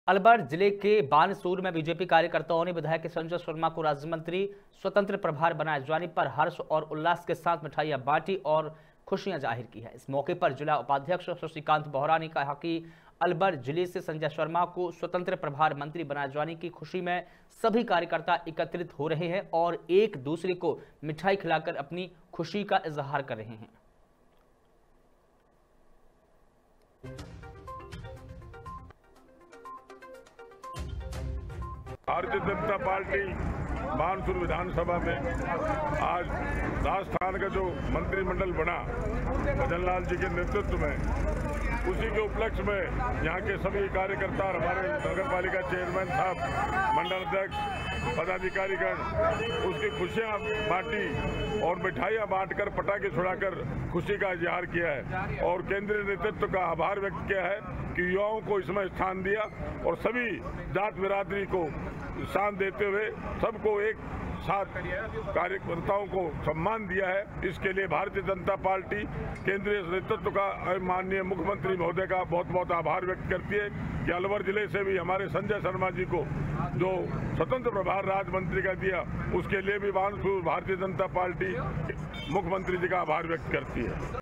अलवर जिले के बानसूर में बीजेपी कार्यकर्ताओं ने विधायक संजय शर्मा को राज्य मंत्री स्वतंत्र प्रभार बनाए जाने पर हर्ष और उल्लास के साथ मिठाइयां बांटी और खुशियां जाहिर की है। इस मौके पर जिला उपाध्यक्ष शशिकांत बोहरा ने कहा कि अलवर जिले से संजय शर्मा को स्वतंत्र प्रभार मंत्री बनाए जाने की खुशी में सभी कार्यकर्ता एकत्रित हो रहे हैं और एक दूसरे को मिठाई खिलाकर अपनी खुशी का इजहार कर रहे हैं। भारतीय जनता पार्टी बानसूर विधानसभा में आज राजस्थान का जो मंत्रिमंडल बना भजन लाल जी के नेतृत्व में, उसी के उपलक्ष्य में यहाँ के सभी कार्यकर्ता और हमारे नगर पालिका चेयरमैन साहब, मंडल अध्यक्ष, पदाधिकारीगण उसकी खुशियाँ बांटी और मिठाइयाँ बांटकर पटाखे छुड़ाकर खुशी का इजहार किया है और केंद्रीय नेतृत्व का आभार व्यक्त किया है कि युवाओं को इसमें स्थान दिया और सभी जात बिरादरी को स्थान देते हुए सबको एक साथ कार्यकर्ताओं को सम्मान दिया है। इसके लिए भारतीय जनता पार्टी केंद्रीय नेतृत्व का माननीय मुख्यमंत्री महोदय का बहुत बहुत आभार व्यक्त करती है कि अलवर जिले से भी हमारे संजय शर्मा जी को जो स्वतंत्र प्रभार राज्य मंत्री का दिया, उसके लिए भी बानसूर भारतीय जनता पार्टी मुख्यमंत्री जी का आभार व्यक्त करती है।